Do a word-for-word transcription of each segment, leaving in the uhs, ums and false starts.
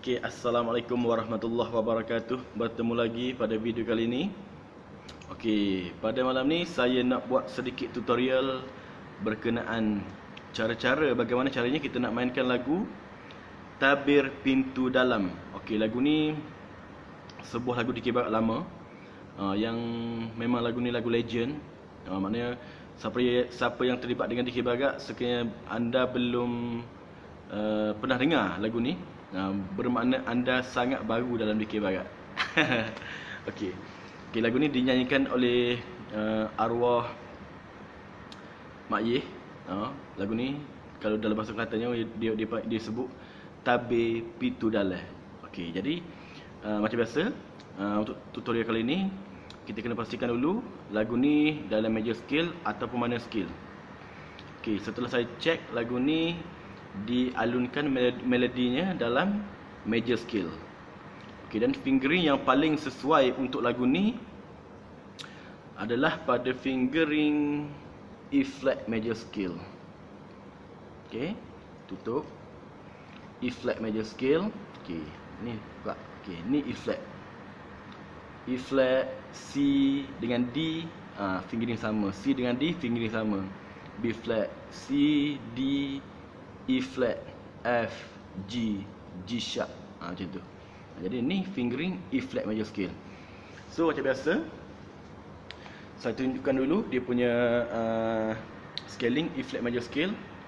Okey, Assalamualaikum warahmatullahi wabarakatuh. Bertemu lagi pada video kali ini. Okey, pada malam ni saya nak buat sedikit tutorial berkenaan cara-cara bagaimana caranya kita nak mainkan lagu Tabir Pintu Dalam. Okey, lagu ni sebuah lagu D K Bhagat lama, uh, yang memang lagu ni lagu legend. Uh, maknanya siapa, siapa yang terlibat dengan D K Bhagat, sekiranya anda belum uh, pernah dengar lagu ni, uh, bermakna anda sangat baru dalam D K Bhagat. Okey. Okey, lagu ni dinyanyikan oleh uh, arwah Mak Yeh. Uh, lagu ni kalau dalam bahasa Kelatannya dia dia, dia sebut Tabir Pintu Dalam. Okey, jadi uh, macam biasa, uh, untuk tutorial kali ini kita kena pastikan dulu lagu ni dalam major scale ataupun minor scale. Okey, setelah saya cek lagu ni dialunkan melodinya dalam major scale. Okey, dan fingering yang paling sesuai untuk lagu ni adalah pada fingering E flat major scale. Okey, tutup E flat major scale. Okey, ni buka. Okey, ni E flat. E flat, C dengan D, ah, fingering sama. C dengan D, fingering sama. B flat, C, D, E flat, F, G, G sharp. Ah, macam tu. Jadi ni fingering E flat major scale. So macam biasa, saya tunjukkan dulu dia punya uh, scaling E flat major scale.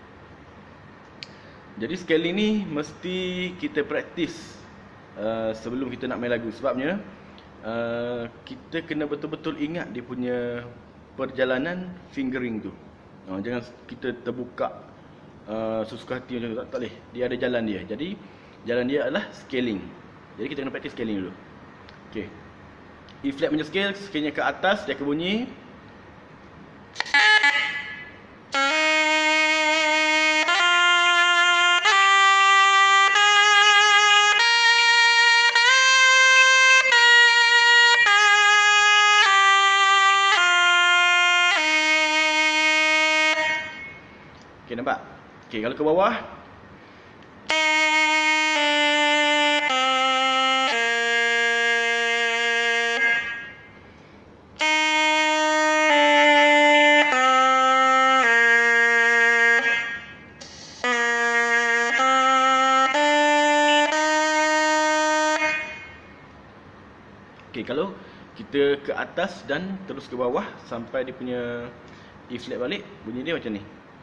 Jadi scaling ni mesti kita praktis uh, sebelum kita nak main lagu. Sebabnya uh, kita kena betul-betul ingat dia punya perjalanan fingering tu. uh, Jangan kita terbuka uh, sesuka hati macam tu, tak, tak boleh. Dia ada jalan dia. Jadi jalan dia adalah scaling. Jadi kita kena praktis scaling dulu. Okey, E flat major scale, sekiranya ke atas dia akan bunyi okey, nampak? Okey, kalau ke bawah Okey, kalau kita ke atas dan terus ke bawah sampai dia punya E flat balik, bunyi dia macam ni.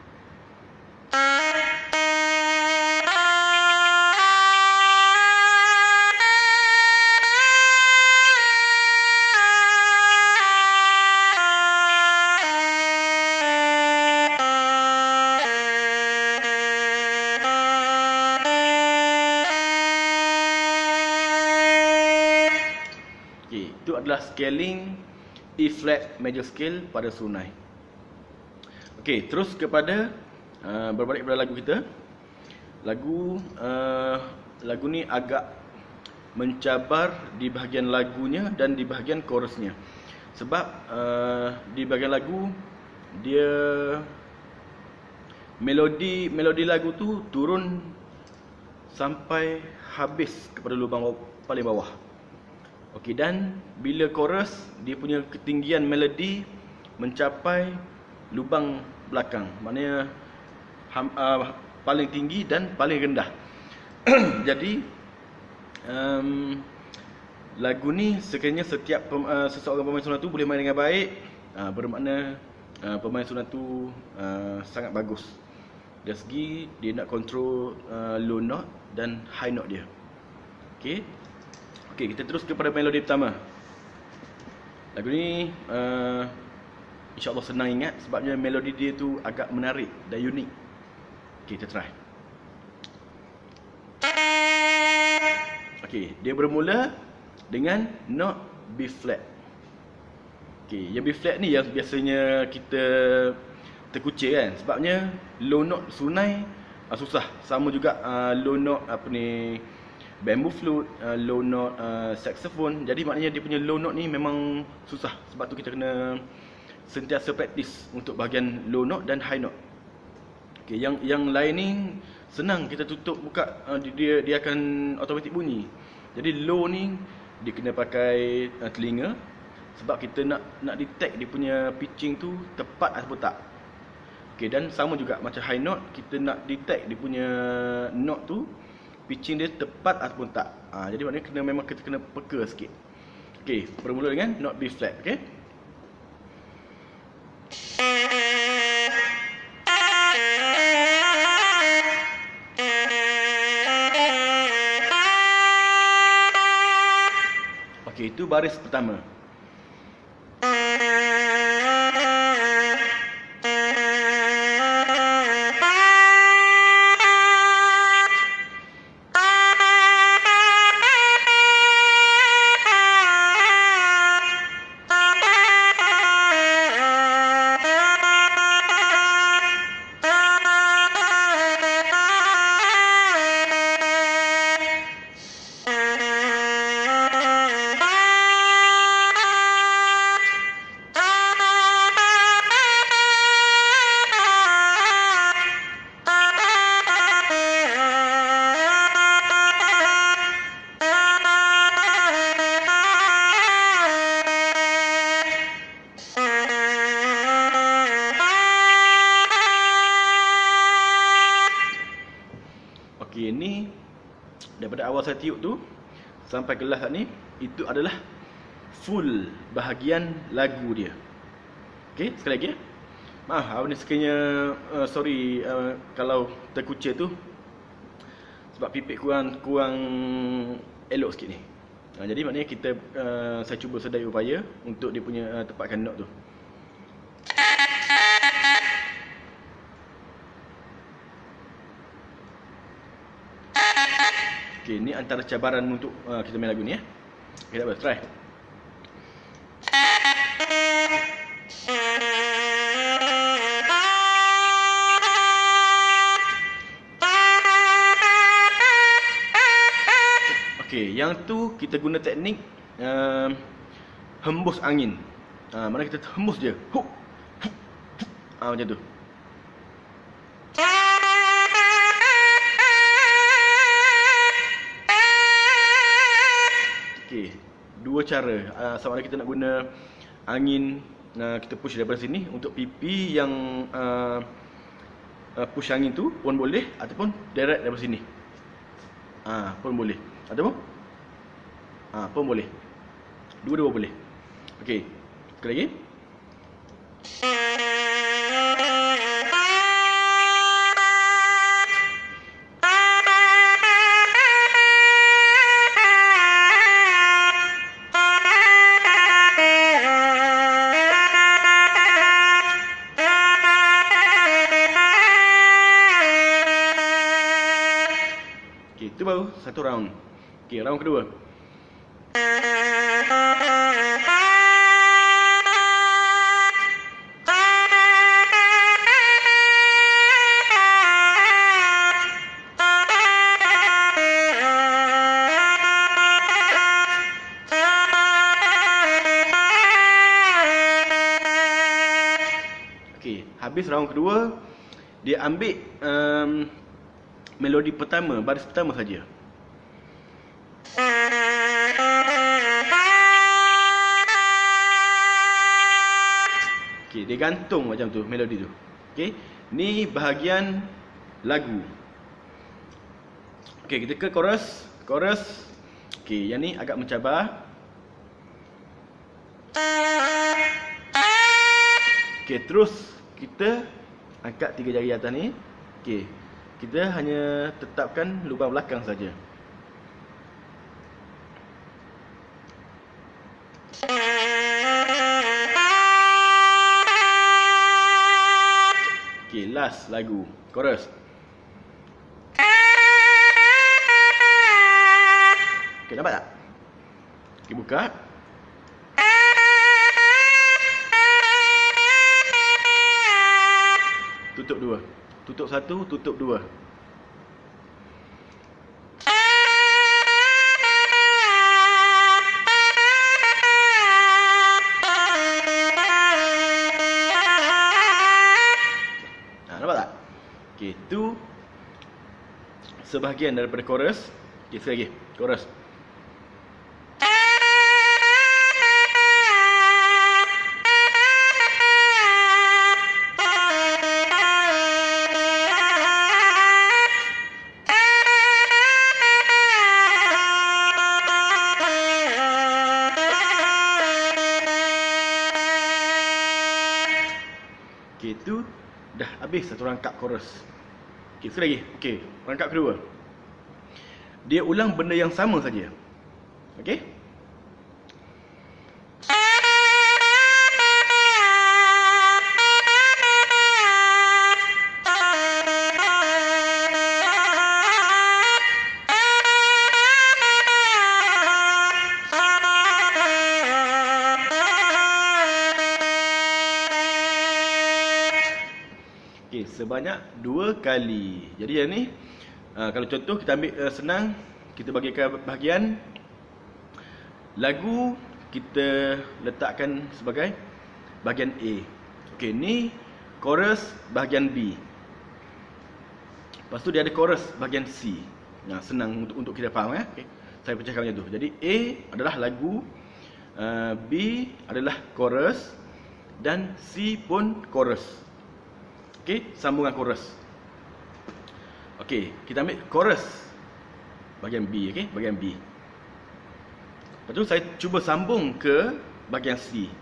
Itu adalah scaling E flat major scale pada sunai. Okey, terus kepada uh, berbalik kepada lagu kita. Lagu uh, lagu ni agak mencabar di bahagian lagunya dan di bahagian chorusnya. Sebab uh, di bahagian lagu dia melodi melodi lagu tu turun sampai habis kepada lubang paling bawah. Okey, dan bila chorus dia punya ketinggian melodi mencapai lubang belakang, maknanya ham, uh, paling tinggi dan paling rendah. Jadi um, lagu ni sekiranya setiap pem, uh, seseorang pemain sunat tu boleh main dengan baik, uh, bermakna uh, pemain sunat tu uh, sangat bagus dari segi dia nak control uh, low note dan high note dia. Okey. Okey, kita terus kepada melodi pertama. Lagu ni uh, insya-Allah senang ingat sebabnya melodi dia tu agak menarik dan unik. Okey, kita try. Okey, dia bermula dengan note B flat. Okey, yang B flat ni yang biasanya kita terkucil kan, sebabnya low note sunai uh, susah. Sama juga uh, low note apa ni, bamboo flute, uh, low note uh, saxophone. Jadi maknanya dia punya low note ni memang susah. Sebab tu kita kena sentiasa praktis untuk bahagian low note dan high note. Okey, yang yang lain ni senang kita tutup buka, uh, dia dia akan automatic bunyi. Jadi low ni dia kena pakai uh, telinga, sebab kita nak nak detect dia punya pitching tu tepat ataupun tak. Okey, dan sama juga macam high note, kita nak detect dia punya note tu pitching dia tepat ataupun tak. Ha, jadi maknanya kena memang kita kena peka sikit. Okey, bermula dengan note B flat, okey. Okey, itu baris pertama. Okey, ni daripada awal saya tiup tu sampai ke last ni, itu adalah full bahagian lagu dia. Okey, sekali lagi ya. Maaf, apa ni sekiranya uh, sorry uh, kalau terkucil tu, sebab pipik kurang kurang elok sikit ni. Uh, jadi maknanya kita uh, saya cuba sedaya upaya untuk dia punya uh, tepatkan note tu. Okey, ni antara cabaran untuk uh, kita main lagu ni ya. Okey, tak apa, try. Okey, yang tu kita guna teknik uh, hembus angin. Uh, mana kita hembus je. Huk. Ah, macam tu. Okey, dua cara. Uh, sama ada kita nak guna angin, uh, kita push daripada sini untuk pipi yang uh, uh, push angin tu pun boleh, ataupun direct daripada sini. Ah, uh, pun boleh. Ataupun ah, uh, pun boleh. Dua-dua boleh. Okey, sekali lagi. Itu baru satu round. Okey, round kedua. Okey, habis round kedua, dia ambil um, melodi pertama, baris pertama saja. Okey, dia gantung macam tu melodi tu. Okey, ni bahagian lagu. Okey, kita ke chorus. Chorus. Okey, yang ni agak mencabar. Okey, terus kita angkat tiga jari atas ni. Okey, kita hanya tetapkan lubang belakang saja. Okey, last lagu, chorus. Okey, nampak tak? Okey, buka. Tutup dua. Tutup satu, tutup dua. Ha, nampak tak? Okey, tu sebahagian daripada chorus. Okey, sekali lagi. Chorus. Okey, itu dah habis satu rangkap chorus. Okey, sekali lagi. Okey, rangkap kedua. Dia ulang benda yang sama saja. Okey? Okey, sebanyak dua kali. Jadi yang ni uh, kalau contoh kita ambil uh, senang, kita bagikan bahagian lagu, kita letakkan sebagai bahagian A. Okey, ni chorus bahagian B. Lepas tu dia ada chorus bahagian C. Nah, senang untuk untuk kita faham ya. Okey, saya pecahkan macam tu. Jadi A adalah lagu, uh, B adalah chorus dan C pun chorus. Okey, sambungan chorus. Okey, kita ambil chorus bahagian B, okey, bahagian B. Lepas tu saya cuba sambung ke bahagian C.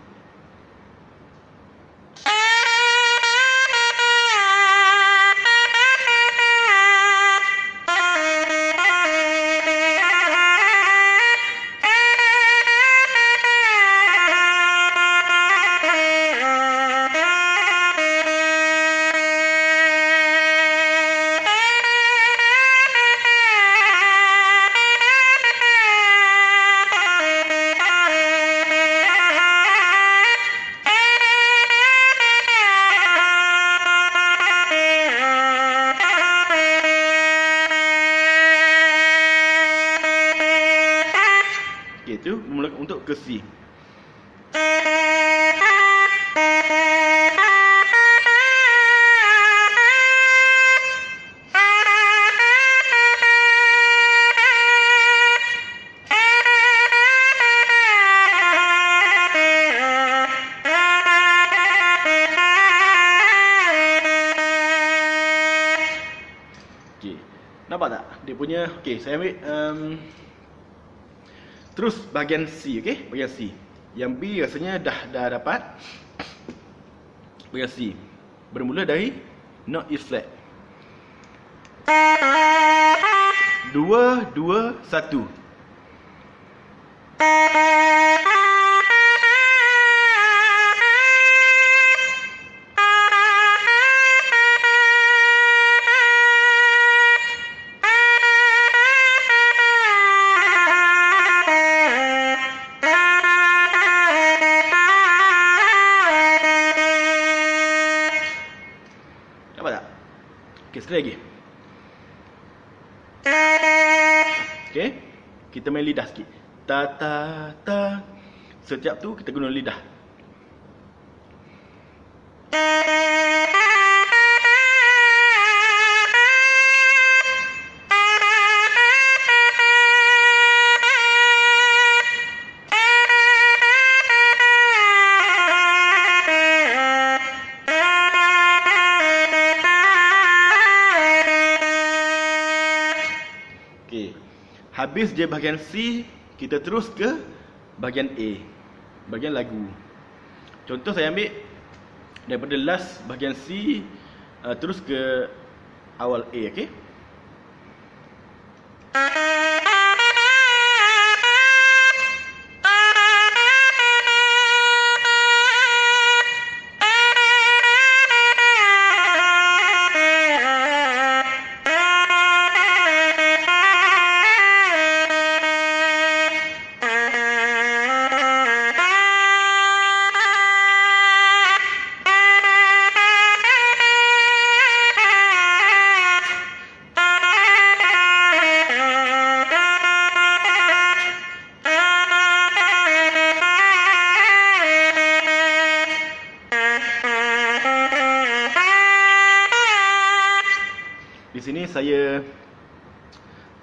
Itu mula untuk ke C. Okey, nampak tak dia punya? Okey, saya ambil um, terus bahagian C, okey? Bahagian C. Yang B rasanya dah dah dapat. Bahagian C bermula dari note E flat. Dua, dua, satu. Nampak tak? Okey, sekali lagi. Okey, kita main lidah sikit. Ta ta ta. Setiap tu kita guna lidah. Habis je bahagian C, kita terus ke bahagian A, bahagian lagu. Contoh saya ambil daripada last bahagian C uh, terus ke awal A, okey?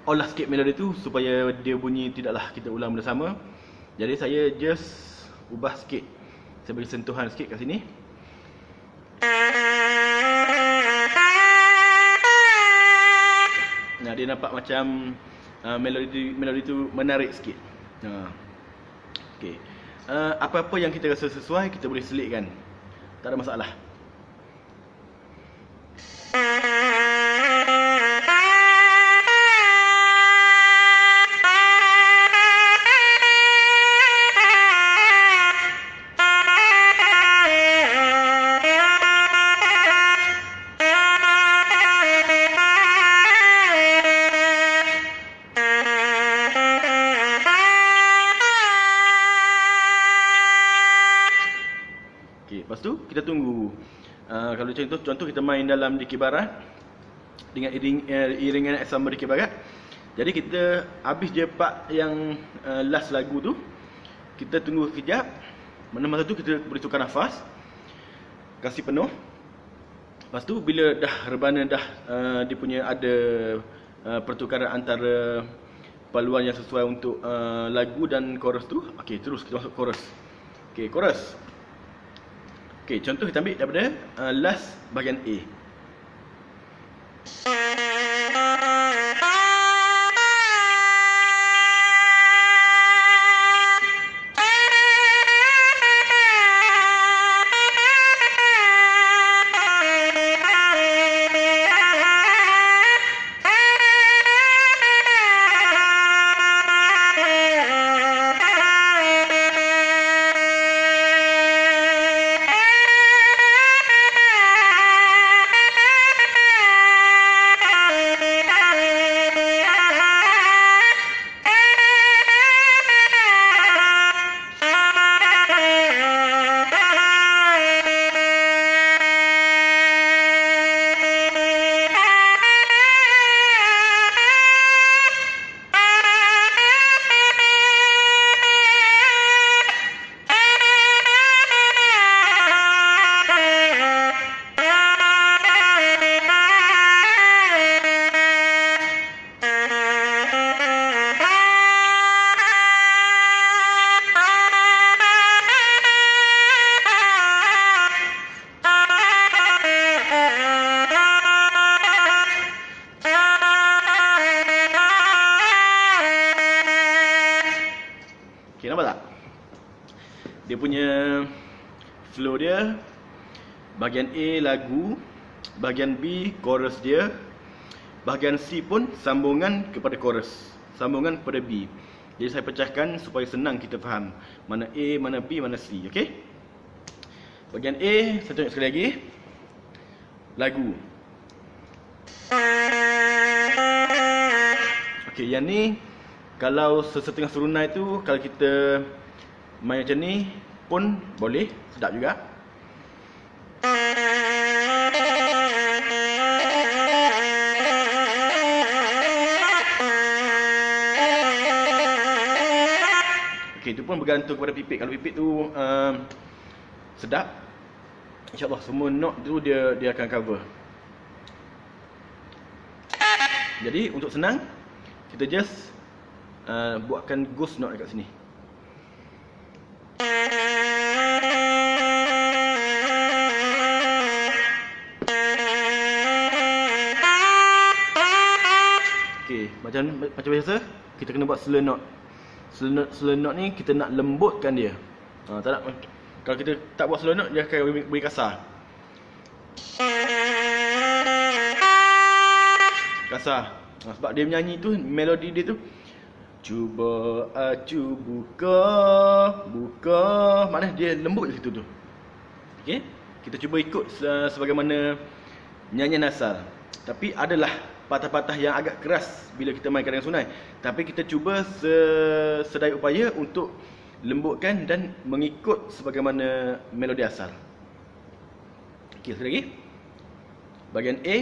olah sikit melodi tu supaya dia bunyi tidaklah kita ulang bersama. Jadi saya just ubah sikit. Saya bagi sentuhan sikit kat sini. Nah, dia nampak macam uh, melodi melodi tu menarik sikit. Ha. Okey. Uh, apa-apa yang kita rasa sesuai kita boleh selitkan. Tak ada masalah. Lepas tu kita tunggu. Uh, kalau contoh contoh kita main dalam dikir barat dengan iring, uh, iringan sama dikir barat. Jadi kita habis je part yang uh, last lagu tu, kita tunggu sekejap. Mana masa tu kita boleh tukar nafas, kasih penuh. Lepas tu bila dah rebana dah uh, dia punya ada uh, pertukaran antara paluan yang sesuai untuk uh, lagu dan chorus tu. Okey, terus kita masuk chorus. Okey, chorus. Okey, contoh kita ambil daripada uh, last bahagian A. Okay, nampak tak? Dia punya flow dia, bahagian A lagu, bahagian B chorus dia, bahagian C pun sambungan kepada chorus, sambungan kepada B. Jadi saya pecahkan supaya senang kita faham mana A, mana B, mana C. Okay? Bahagian A, saya tunjuk sekali lagi. Lagu. Okay, yang ni kalau sesetengah serunai tu, kalau kita main macam ni pun boleh, sedap juga. Okay, itu pun bergantung kepada pipit. Kalau pipit tu um, sedap, InsyaAllah semua note tu dia dia akan cover. Jadi untuk senang, kita just uh, buatkan ghost note dekat sini. Okay, macam macam biasa kita kena buat slur note. Slur note, slur note ni kita nak lembutkan dia. Ha, tak nak, kalau kita tak buat slur note dia akan beri kasar. Kasar. Ha, sebab dia menyanyi tu, melodi dia tu, cuba acu buka, buka, maknanya dia lembut di situ tu. Okey, kita cuba ikut sebagaimana nyanyian asal. Tapi adalah patah-patah yang agak keras bila kita mainkan dengan sunai. Tapi kita cuba sedaya upaya untuk lembutkan dan mengikut sebagaimana melodi asal. Okey, sekali lagi. Bahagian A.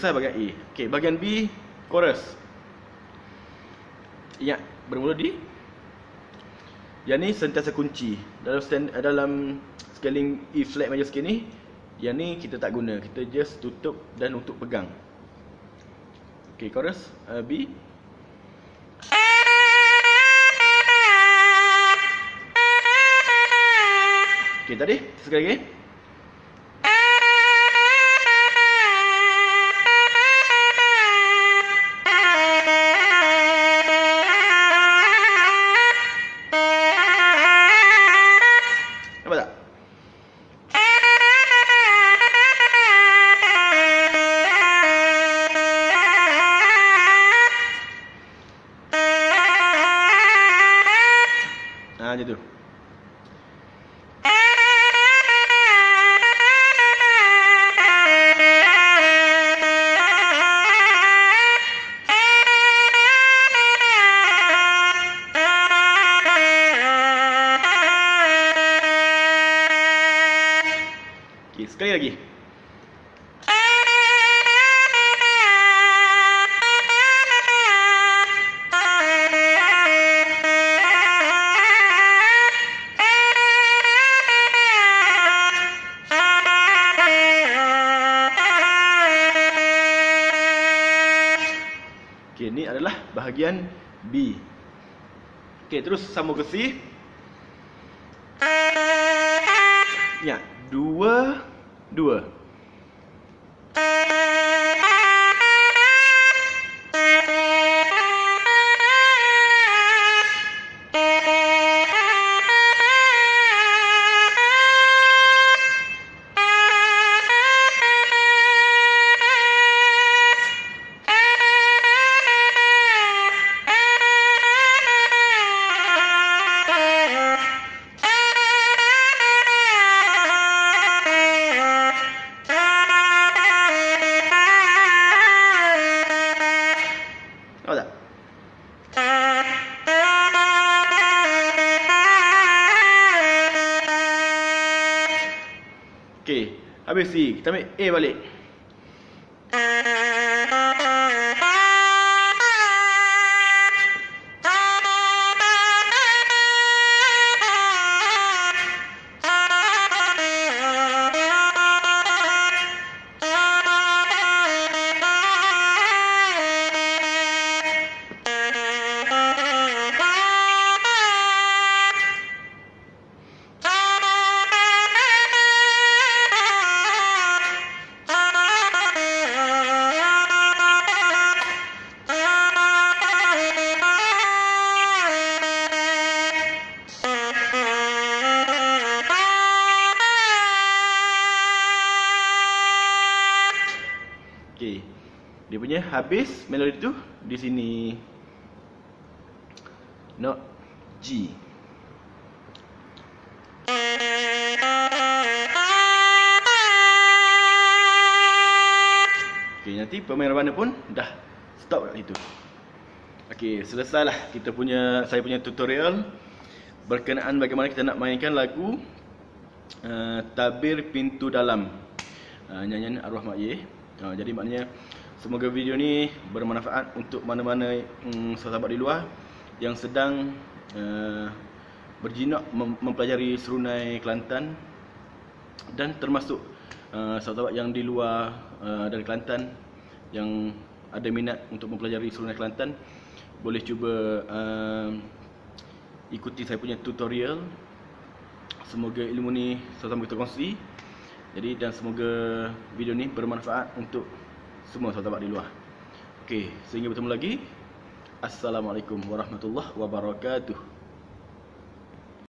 selesai bahagian A. Okey, bahagian B, chorus. Ingat, bermula di yang ni sentiasa kunci. Dalam stand, dalam scaling E flat major scale ni, yang ni kita tak guna, kita just tutup dan untuk pegang. Okey, chorus uh, B. Okey, tadi sekali lagi. Nampak tak? Ah, macam tu. Okay, sekali lagi. Okay, ini adalah bahagian B. Okay, terus sambung ke C. Ya, dua, dua. Nampak tak? Okey, habis C, kita ambil A balik. Okey. Dia punya habis melodi tu di sini. Note G. Okey, nanti pemain rebana pun dah stop kat situ. Okey, selesailah kita punya saya punya tutorial berkenaan bagaimana kita nak mainkan lagu uh, Tabir Pintu Dalam, uh, nyanyian Arwah Mak Ye. Uh, jadi maknanya semoga video ni bermanfaat untuk mana-mana um, sahabat di luar yang sedang uh, berjinak mem mempelajari serunai Kelantan, dan termasuk uh, sahabat yang di luar uh, dari Kelantan yang ada minat untuk mempelajari serunai Kelantan, boleh cuba uh, ikuti saya punya tutorial. Semoga ilmu ni sama-sama kita kongsi. Jadi, dan semoga video ni bermanfaat untuk semua sahabat di luar. Okey, sehingga bertemu lagi. Assalamualaikum warahmatullahi wabarakatuh.